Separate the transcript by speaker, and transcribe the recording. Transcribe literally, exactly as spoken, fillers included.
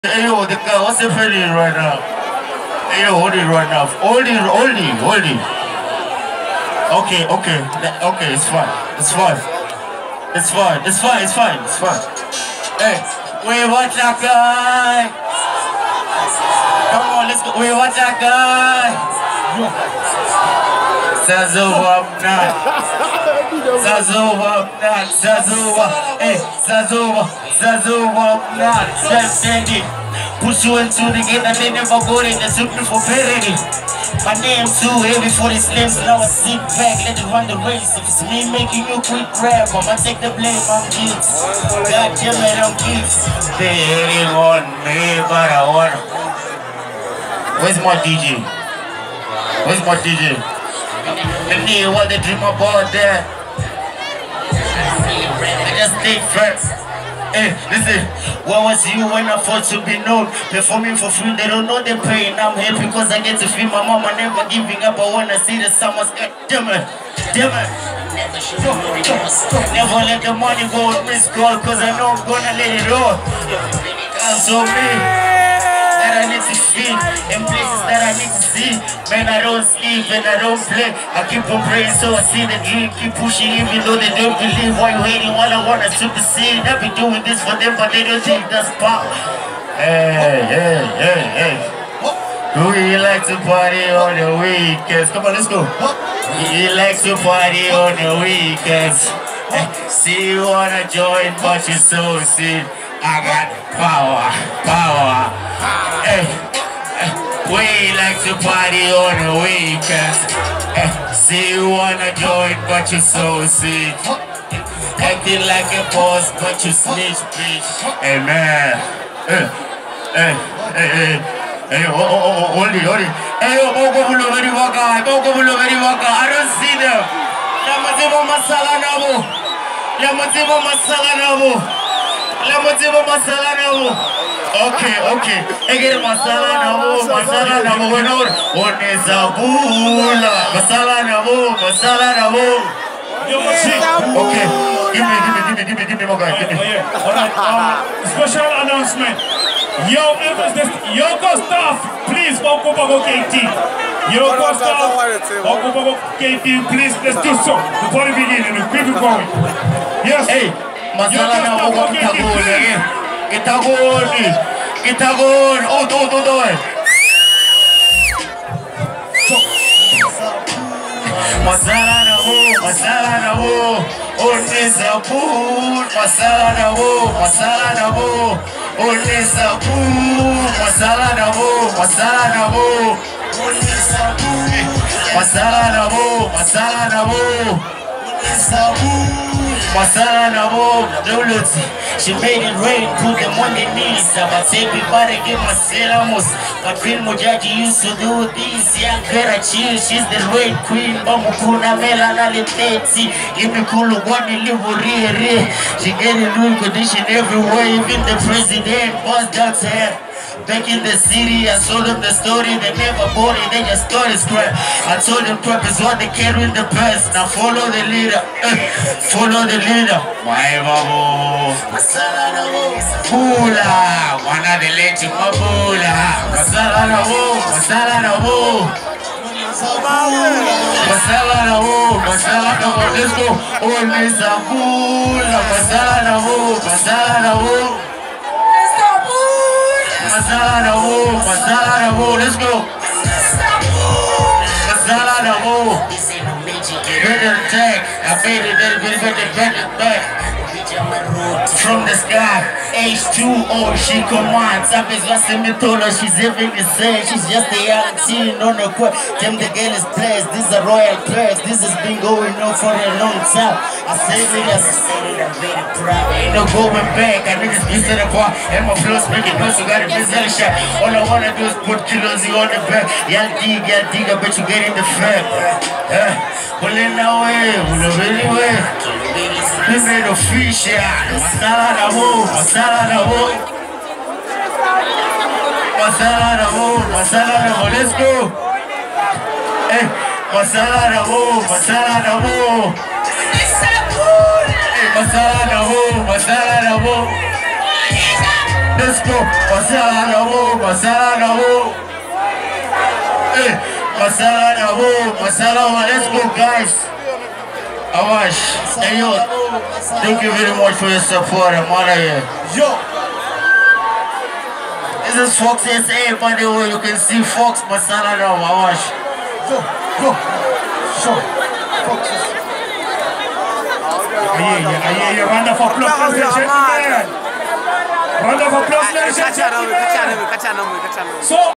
Speaker 1: Hey yo, the guy, what's happening right now? Hey yo, hold it right now. Hold it, hold it, hold it. Okay, okay, okay, it's fine, it's fine. It's fine, it's fine, it's fine, it's fine. Hey, we watch that guy. Come on, let's go. We watch that guy. Sazova, not. Sazova, not. Sazova, hey, Sazova, Sazova, not. Standing. Push you into the gate and they never go in. They're looking for parity. My name's too heavy for the slims. Now I sit back, let it run the race. If it's me making you quick grab, I'ma take the blame, I'm guilty. God damn it, I'm guilty. They hating on me, but I want. Where's my D J? Where's my D J? I need what they dream about that. I just think first. Hey, listen, what was you when I fought to be known? Performing for free, they don't know the pain. I'm here because I get to feel my mama never giving up. I wanna see the summers. Damn it, damn it. Never let the money go on miss call, cause I know I'm gonna let it all. That's on me that I need to feel, in places that I need to see. Man, I don't sleep and I don't play. I keep on praying so I see the dream. Keep pushing even though they don't believe. Why you hating while I wanna supersede? I've been doing this for them but they don't think that's power. Hey, hey, hey, hey. Do you like to party on the weekends? Come on, let's go. You like to party on the weekends. Hey, see you wanna join but you're so sick. I got power, power. Hey, hey, we like to party on the weekends. Hey, see you wanna join but you're so sick. Acting like a boss but you snitch, bitch. Hey man, hey, hey, hey, hey, hey, oh, oh, oh, hold it, hold it. Hey, oh, oh, go below very waka, go go below very waka. I don't see them. Lamatibo masala nabo, lamatibo masala nabo. Okay, okay. Again, masala nabo, masala nabo. What is a bula? Masala nabo, masala nabo. Okay, give me, give me, give me, give me, give me more guys. Give me.
Speaker 2: Alright, um, special announcement. Yo, Yoko staff, please, Boko Boko K T. Yoko staff, Boko Boko K T, please, let's do so. Before we begin, and keep it going. Yes.
Speaker 1: Hey. Masala na ako kitagol eh. Kitagol eh. Kitagol. Oh, do, do, do eh. Masala na mo, masala na mo. Only sabun. Masala na mo, masala na mo. Only sabun. Masala na mo, masala na mo. Only sabun. Masala na mo, masala na mo. Only sabun. Masala na mo, Duluti. She made it rain, put them on their knees. But everybody give my salamos. Catherine Mujaji used to do this. Young Vera Chill, she's the rain queen. Bamukuna Mela Naliteti. Give me cool one delivery. She get in new condition everywhere. Even the president was down to her. Back in the city, I told them the story, they never bought it, they just started scrap. I told them purpose what they carry in the past. Now follow the leader, uh, follow the leader. My babu, masala na mo, bula, wana de leche mabula. Masala na mo, masala na mo. Masala na mo, masala na mo. Let's go. Only sabula, masala na mo, masala na mo. Masala na mo, masala na mo, let's go. Masala na mo. Better attack, I made it, better, better, better, better back. From the sky, H two O, she commands. I was watching me told her she's even insane. She's just a young teen on the court. Them the girl is blessed, this is a royal place. This has been going on for a long time. I say it, I said it, I'm very proud. Ain't no going back, I niggas be to the bar. And my flows making noise, so gotta miss that shot. All I wanna do is put kilos on the back. Y'all dig, y'all dig, I bet you get in the fat. Yeah, pull in that way, pull it really way. We made a fish, yeah. Masala na mo, masala na mo. Masala na mo, masala na mo. Let's go. Hey, masala na mo, masala na mo. Hey, masala na mo, masala na mo. Let's go. Masala na wo, masala na wo. Hey, masala na wo, masala wa. Let's go, guys. Awash, hey yo, thank you very much for your support. I'm out of here. Yo. This is Fox S A, by the way. You can see Fox masala na wo. Awash. Yo, yo, yo. Fox.
Speaker 2: Aye, aye, aye. Round of applause, ladies and gentlemen. Round of applause, ladies and gentlemen. So.